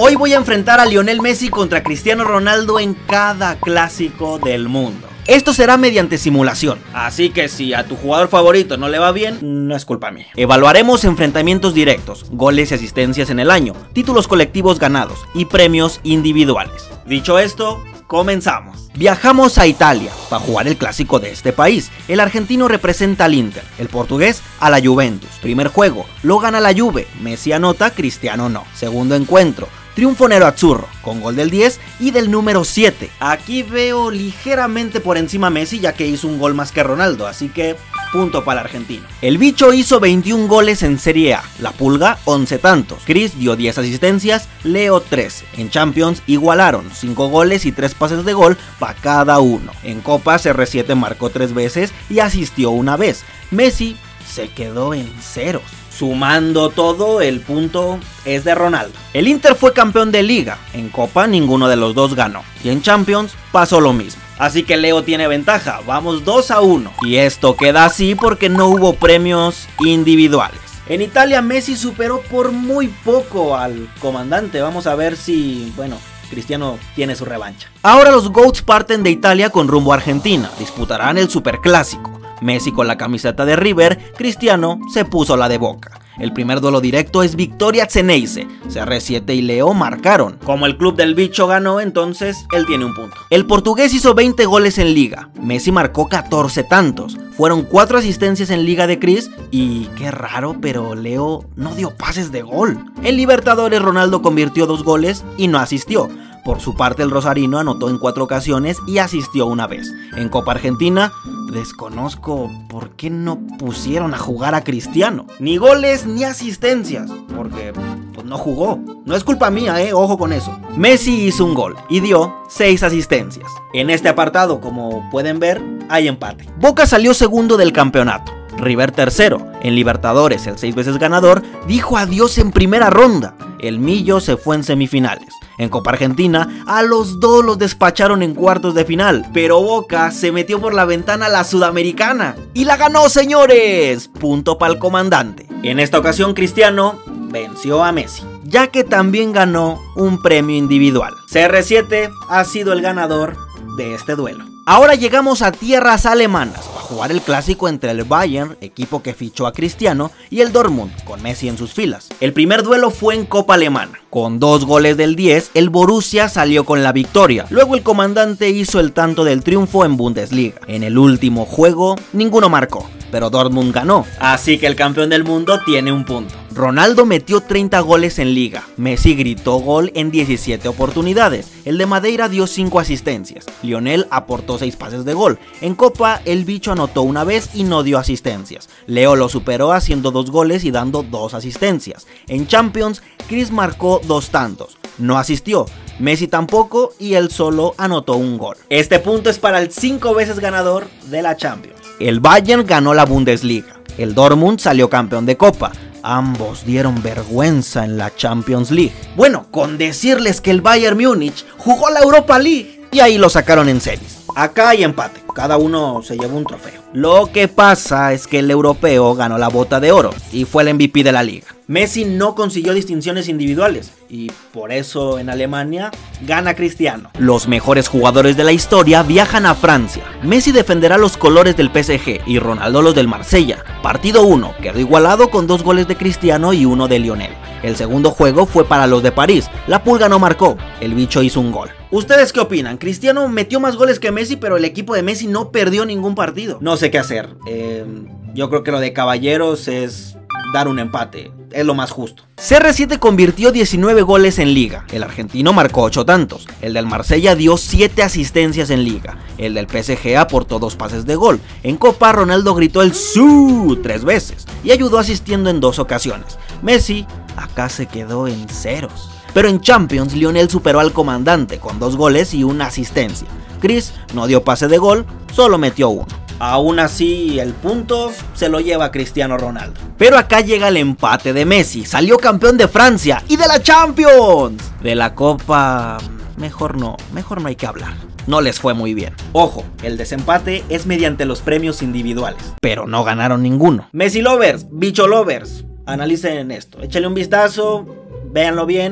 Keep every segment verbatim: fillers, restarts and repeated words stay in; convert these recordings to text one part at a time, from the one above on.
Hoy voy a enfrentar a Lionel Messi contra Cristiano Ronaldo en cada clásico del mundo. Esto será mediante simulación, así que si a tu jugador favorito no le va bien, no es culpa mía. Evaluaremos enfrentamientos directos, goles y asistencias en el año, títulos colectivos ganados y premios individuales. Dicho esto, comenzamos. Viajamos a Italia para jugar el clásico de este país. El argentino representa al Inter, el portugués a la Juventus. Primer juego, lo gana la Juve, Messi anota, Cristiano no. Segundo encuentro, triunfo nerazzurro, con gol del diez y del número siete. Aquí veo ligeramente por encima a Messi, ya que hizo un gol más que Ronaldo, así que punto para el argentino. El bicho hizo veintiún goles en Serie A, la Pulga once tantos, Chris dio diez asistencias, Leo trece. En Champions igualaron cinco goles y tres pases de gol para cada uno. En Copa C R siete marcó tres veces y asistió una vez. Messi se quedó en ceros. Sumando todo, el punto es de Ronaldo. El Inter fue campeón de Liga, en Copa ninguno de los dos ganó, y en Champions pasó lo mismo. Así que Leo tiene ventaja, vamos dos a uno. Y esto queda así porque no hubo premios individuales. En Italia Messi superó por muy poco al comandante, vamos a ver si, bueno, Cristiano tiene su revancha. Ahora los GOATs parten de Italia con rumbo a Argentina, disputarán el Superclásico. Messi con la camiseta de River, Cristiano se puso la de Boca. El primer duelo directo es Victoria Ceneice, C R siete y Leo marcaron. Como el club del bicho ganó, entonces él tiene un punto. El portugués hizo veinte goles en Liga, Messi marcó catorce tantos. Fueron cuatro asistencias en Liga de Chris y qué raro, pero Leo no dio pases de gol. En Libertadores Ronaldo convirtió dos goles y no asistió. Por su parte el rosarino anotó en cuatro ocasiones y asistió una vez. En Copa Argentina, desconozco por qué no pusieron a jugar a Cristiano. Ni goles ni asistencias, porque pues no jugó. No es culpa mía, eh, ojo con eso. Messi hizo un gol y dio seis asistencias. En este apartado, como pueden ver, hay empate. Boca salió segundo del campeonato, River tercero. En Libertadores, el seis veces ganador dijo adiós en primera ronda. El Millo se fue en semifinales. En Copa Argentina, a los dos los despacharon en cuartos de final, pero Boca se metió por la ventana a la Sudamericana y la ganó, señores. Punto para el comandante. En esta ocasión Cristiano venció a Messi, ya que también ganó un premio individual. C R siete ha sido el ganador de este duelo. Ahora llegamos a tierras alemanas para jugar el clásico entre el Bayern, equipo que fichó a Cristiano, y el Dortmund, con Messi en sus filas. El primer duelo fue en Copa Alemana. Con dos goles del diez, el Borussia salió con la victoria. Luego el comandante hizo el tanto del triunfo en Bundesliga. En el último juego, ninguno marcó, pero Dortmund ganó, así que el campeón del mundo tiene un punto. Ronaldo metió treinta goles en Liga, Messi gritó gol en diecisiete oportunidades, el de Madeira dio cinco asistencias, Lionel aportó seis pases de gol. En Copa el bicho anotó una vez y no dio asistencias, Leo lo superó haciendo dos goles y dando dos asistencias. En Champions, Chris marcó dos tantos, no asistió, Messi tampoco y él solo anotó un gol. Este punto es para el cinco veces ganador de la Champions. El Bayern ganó la Bundesliga, el Dortmund salió campeón de Copa. Ambos dieron vergüenza en la Champions League. Bueno, con decirles que el Bayern Múnich jugó la Europa League y ahí lo sacaron en series. Acá hay empate, cada uno se llevó un trofeo. Lo que pasa es que el europeo ganó la bota de oro y fue el M V P de la liga. Messi no consiguió distinciones individuales y por eso en Alemania gana Cristiano. Los mejores jugadores de la historia viajan a Francia. Messi defenderá los colores del P S G y Ronaldo los del Marsella. Partido uno quedó igualado con dos goles de Cristiano y uno de Lionel. El segundo juego fue para los de París. La Pulga no marcó, el bicho hizo un gol. ¿Ustedes qué opinan? Cristiano metió más goles que Messi, pero el equipo de Messi no perdió ningún partido. No sé qué hacer. Eh, yo creo que lo de caballeros es dar un empate. Es lo más justo. C R siete convirtió diecinueve goles en Liga. El argentino marcó ocho tantos. El del Marsella dio siete asistencias en Liga. El del P S G aportó dos pases de gol. En Copa, Ronaldo gritó el ¡Su! tres veces y ayudó asistiendo en dos ocasiones. Messi acá se quedó en ceros. Pero en Champions, Lionel superó al comandante con dos goles y una asistencia. Chris no dio pase de gol, solo metió uno. Aún así, el punto se lo lleva Cristiano Ronaldo. Pero acá llega el empate de Messi. Salió campeón de Francia y de la Champions. De la Copa, mejor no, mejor no hay que hablar. No les fue muy bien. Ojo, el desempate es mediante los premios individuales, pero no ganaron ninguno. Messi lovers, bicho lovers, analicen esto, échale un vistazo, véanlo bien.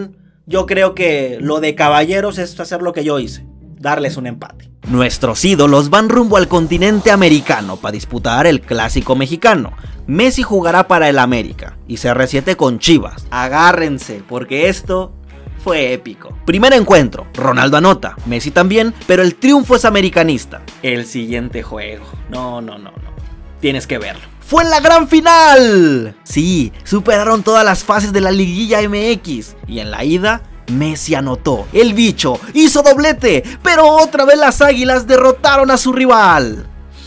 yo creo que lo de caballeros es hacer lo que yo hice, darles un empate. Nuestros ídolos van rumbo al continente americano para disputar el clásico mexicano. Messi jugará para el América y C R siete con Chivas. Agárrense, porque esto fue épico. Primer encuentro, Ronaldo anota, Messi también, pero el triunfo es americanista. El siguiente juego, no, no, no, no, tienes que verlo. ¡Fue en la gran final! Sí, superaron todas las fases de la liguilla M X y en la ida Messi anotó, el bicho hizo doblete, pero otra vez las águilas derrotaron a su rival.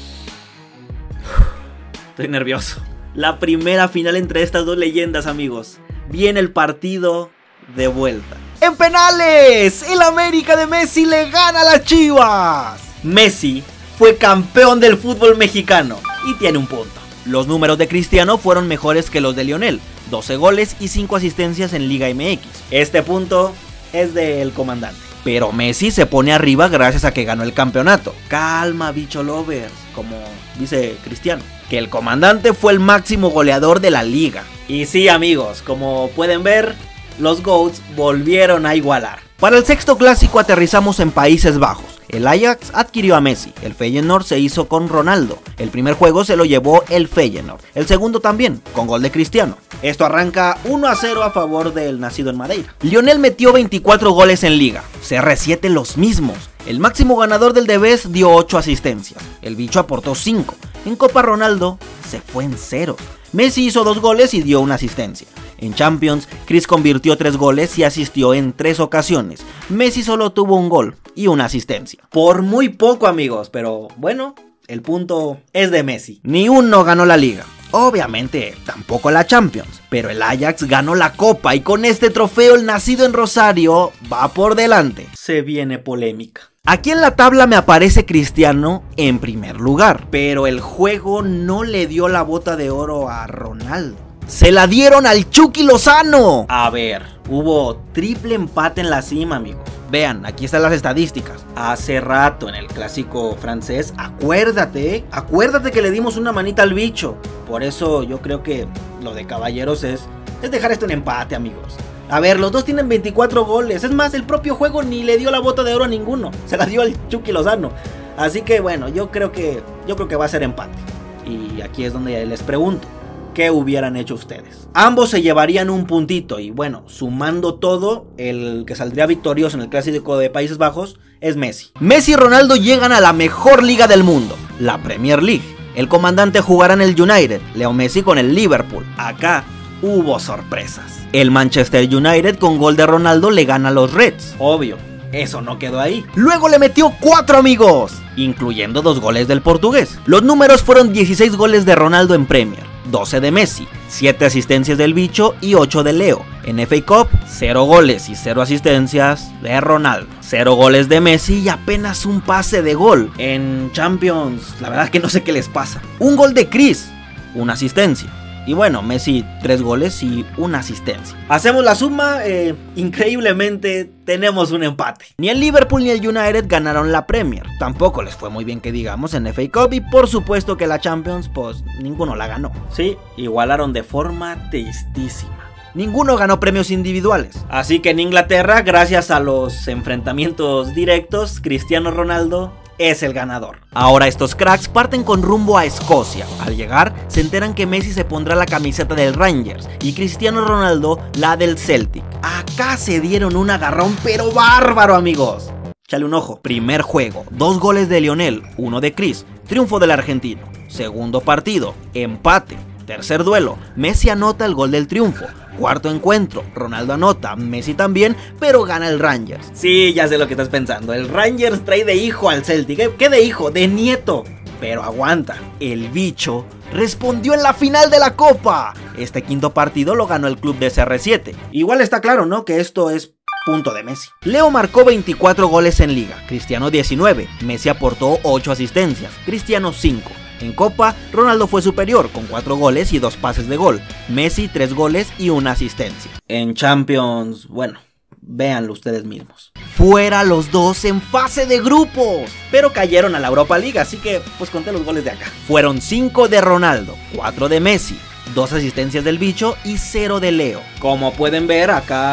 Estoy nervioso. La primera final entre estas dos leyendas, amigos. Viene el partido de vuelta. ¡En penales! El América de Messi le gana a las Chivas. Messi fue campeón del fútbol mexicano y tiene un punto. Los números de Cristiano fueron mejores que los de Lionel, doce goles y cinco asistencias en Liga M X. Este punto es del comandante. Pero Messi se pone arriba gracias a que ganó el campeonato. Calma, bicho lovers, como dice Cristiano, que el comandante fue el máximo goleador de la liga. Y sí, amigos, como pueden ver, los GOATs volvieron a igualar. Para el sexto clásico aterrizamos en Países Bajos. El Ajax adquirió a Messi, el Feyenoord se hizo con Ronaldo. El primer juego se lo llevó el Feyenoord, el segundo también, con gol de Cristiano. Esto arranca uno a cero a favor del nacido en Madeira. Lionel metió veinticuatro goles en liga, C R siete los mismos. El máximo ganador del The Best dio ocho asistencias, el bicho aportó cinco. En Copa Ronaldo se fue en ceros. Messi hizo dos goles y dio una asistencia. En Champions, Chris convirtió tres goles y asistió en tres ocasiones. Messi solo tuvo un gol y una asistencia. Por muy poco, amigos, pero bueno, el punto es de Messi. Ni uno ganó la liga. Obviamente tampoco la Champions, pero el Ajax ganó la Copa y con este trofeo el nacido en Rosario va por delante. Se viene polémica. Aquí en la tabla me aparece Cristiano en primer lugar, pero el juego no le dio la bota de oro a Ronaldo. Se la dieron al Chucky Lozano. A ver, hubo triple empate en la cima, amigos. Vean, aquí están las estadísticas. Hace rato en el clásico francés, acuérdate, acuérdate que le dimos una manita al bicho. Por eso yo creo que lo de caballeros es, es dejar esto en empate, amigos. A ver, los dos tienen veinticuatro goles. Es más, el propio juego ni le dio la bota de oro a ninguno. Se la dio al Chucky Lozano. Así que bueno, yo creo que, yo creo que va a ser empate. Y aquí es donde les pregunto, ¿qué hubieran hecho ustedes? Ambos se llevarían un puntito y bueno, sumando todo, el que saldría victorioso en el clásico de Países Bajos es Messi. Messi y Ronaldo llegan a la mejor liga del mundo, la Premier League. El comandante jugará en el United, Leo Messi con el Liverpool. Acá hubo sorpresas. El Manchester United con gol de Ronaldo le gana a los Reds. Obvio, eso no quedó ahí. Luego le metió cuatro, amigos, incluyendo dos goles del portugués. Los números fueron dieciséis goles de Ronaldo en Premier, doce de Messi, siete asistencias del bicho y ocho de Leo. En F A Cup, cero goles y cero asistencias de Ronaldo, cero goles de Messi y apenas un pase de gol. En Champions, la verdad que no sé qué les pasa. Un gol de Chris, una asistencia. Y bueno, Messi tres goles y una asistencia. Hacemos la suma, eh, increíblemente tenemos un empate. Ni el Liverpool ni el United ganaron la Premier. Tampoco les fue muy bien que digamos en F A Cup y por supuesto que la Champions, pues ninguno la ganó. Sí, igualaron de forma tristísima. Ninguno ganó premios individuales. Así que en Inglaterra, gracias a los enfrentamientos directos, Cristiano Ronaldo es el ganador. Ahora estos cracks parten con rumbo a Escocia. Al llegar, se enteran que Messi se pondrá la camiseta del Rangers y Cristiano Ronaldo la del Celtic. Acá se dieron un agarrón pero bárbaro, amigos. Échale un ojo. Primer juego, dos goles de Lionel, uno de Chris, triunfo del argentino. Segundo partido, empate. Tercer duelo, Messi anota el gol del triunfo. Cuarto encuentro, Ronaldo anota, Messi también, pero gana el Rangers. Sí, ya sé lo que estás pensando, el Rangers trae de hijo al Celtic. ¿Qué de hijo? De nieto. Pero aguanta, el bicho respondió en la final de la Copa. Este quinto partido lo ganó el club de C R siete. Igual está claro, ¿no? Que esto es punto de Messi. Leo marcó veinticuatro goles en liga, Cristiano diecinueve, Messi aportó ocho asistencias, Cristiano cinco. En Copa, Ronaldo fue superior con cuatro goles y dos pases de gol, Messi tres goles y una asistencia. En Champions, bueno, véanlo ustedes mismos. Fuera los dos en fase de grupos, pero cayeron a la Europa League, así que pues conté los goles de acá. Fueron cinco de Ronaldo, cuatro de Messi, dos asistencias del bicho y cero de Leo. Como pueden ver acá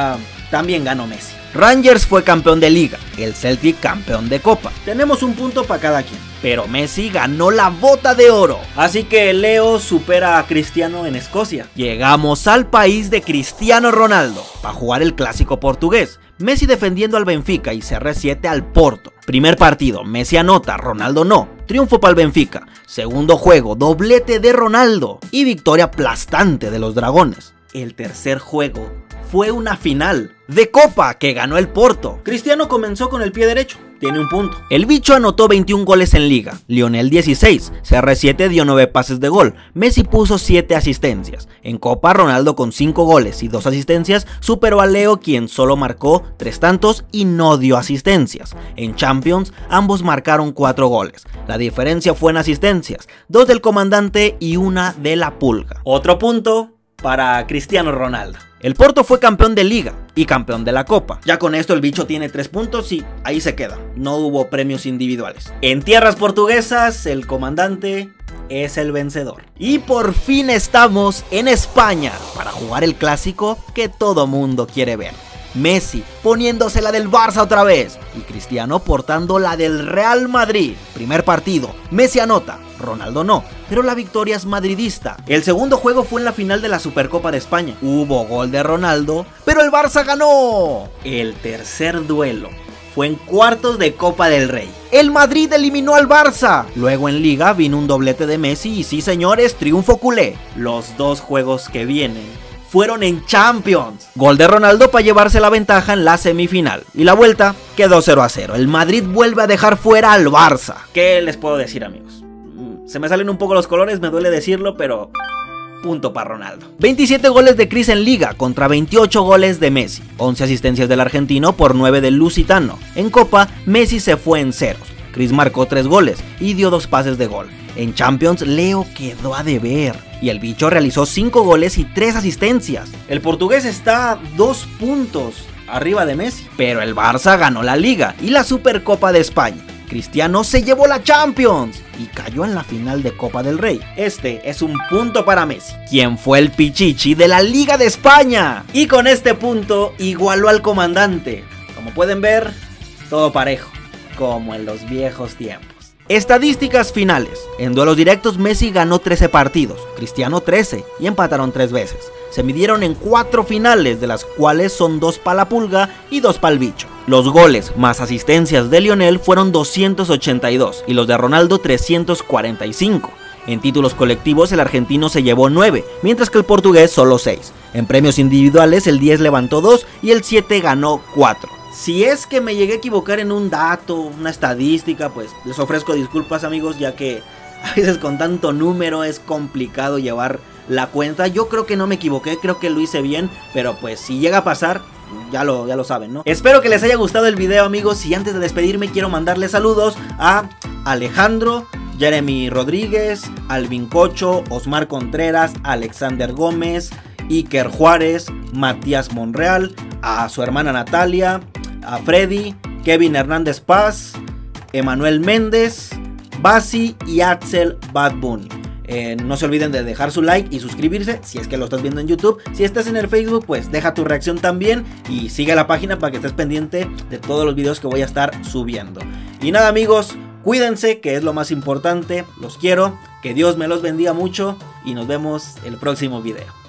también ganó Messi. Rangers fue campeón de liga, el Celtic campeón de copa. Tenemos un punto para cada quien, pero Messi ganó la bota de oro. Así que Leo supera a Cristiano en Escocia. Llegamos al país de Cristiano Ronaldo para jugar el clásico portugués. Messi defendiendo al Benfica y C R siete al Porto. Primer partido, Messi anota, Ronaldo no. Triunfo para el Benfica. Segundo juego, doblete de Ronaldo y victoria aplastante de los dragones. El tercer juego fue una final de copa que ganó el Porto. Cristiano comenzó con el pie derecho, tiene un punto. El bicho anotó veintiún goles en liga, Lionel dieciséis, C R siete dio nueve pases de gol, Messi puso siete asistencias. En copa Ronaldo con cinco goles y dos asistencias superó a Leo, quien solo marcó tres tantos y no dio asistencias. En Champions ambos marcaron cuatro goles, la diferencia fue en asistencias, dos del comandante y una de la pulga. Otro punto para Cristiano Ronaldo. El Porto fue campeón de liga y campeón de la copa. Ya con esto el bicho tiene tres puntos y ahí se queda. No hubo premios individuales. En tierras portuguesas el comandante es el vencedor. Y por fin estamos en España para jugar el clásico que todo mundo quiere ver. Messi poniéndose la del Barça otra vez y Cristiano portando la del Real Madrid. Primer partido, Messi anota, Ronaldo no, pero la victoria es madridista. El segundo juego fue en la final de la Supercopa de España. Hubo gol de Ronaldo, pero el Barça ganó. El tercer duelo fue en cuartos de Copa del Rey. El Madrid eliminó al Barça. Luego en Liga vino un doblete de Messi y sí señores, triunfo culé. Los dos juegos que vienen fueron en Champions. Gol de Ronaldo para llevarse la ventaja en la semifinal. Y la vuelta quedó cero a cero. El Madrid vuelve a dejar fuera al Barça. ¿Qué les puedo decir, amigos? Se me salen un poco los colores, me duele decirlo, pero punto para Ronaldo. veintisiete goles de Cris en liga contra veintiocho goles de Messi. once asistencias del argentino por nueve del lusitano. En Copa, Messi se fue en ceros. Cris marcó tres goles y dio dos pases de gol. En Champions, Leo quedó a deber y el bicho realizó cinco goles y tres asistencias. El portugués está a dos puntos arriba de Messi, pero el Barça ganó la Liga y la Supercopa de España. Cristiano se llevó la Champions y cayó en la final de Copa del Rey. Este es un punto para Messi, quien fue el pichichi de la Liga de España. Y con este punto igualó al comandante. Como pueden ver, todo parejo, como en los viejos tiempos. Estadísticas finales. En duelos directos Messi ganó trece partidos, Cristiano trece y empataron tres veces. Se midieron en cuatro finales, de las cuales son dos para la pulga y dos para el bicho. Los goles más asistencias de Lionel fueron doscientos ochenta y dos y los de Ronaldo trescientos cuarenta y cinco. En títulos colectivos el argentino se llevó nueve, mientras que el portugués solo seis. En premios individuales el diez levantó dos y el siete ganó cuatro. Si es que me llegué a equivocar en un dato, una estadística, pues les ofrezco disculpas, amigos, ya que a veces con tanto número es complicado llevar la cuenta. Yo creo que no me equivoqué, creo que lo hice bien, pero pues si llega a pasar, ya lo, ya lo saben, ¿no? Espero que les haya gustado el video, amigos, y antes de despedirme quiero mandarle saludos a Alejandro, Jeremy Rodríguez, Alvin Cocho, Osmar Contreras, Alexander Gómez, Iker Juárez, Matías Monreal, a su hermana Natalia, a Freddy, Kevin Hernández Paz, Emanuel Méndez, Basi y Axel Bad Bunny. Eh, no se olviden de dejar su like y suscribirse si es que lo estás viendo en YouTube. Si estás en el Facebook, pues deja tu reacción también y sigue la página para que estés pendiente de todos los videos que voy a estar subiendo. Y nada, amigos, cuídense, que es lo más importante. Los quiero, que Dios me los bendiga mucho y nos vemos el próximo video.